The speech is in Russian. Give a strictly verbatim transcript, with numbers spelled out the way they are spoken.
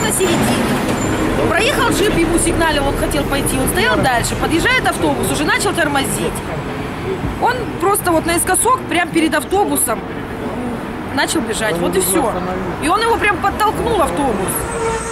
на середину. Проехал джип, ему сигналил, он хотел пойти. Он стоял дальше, подъезжает автобус, уже начал тормозить. Он просто вот наискосок, прямо перед автобусом, начал бежать. Вот и все. И он его прям подтолкнул, автобус.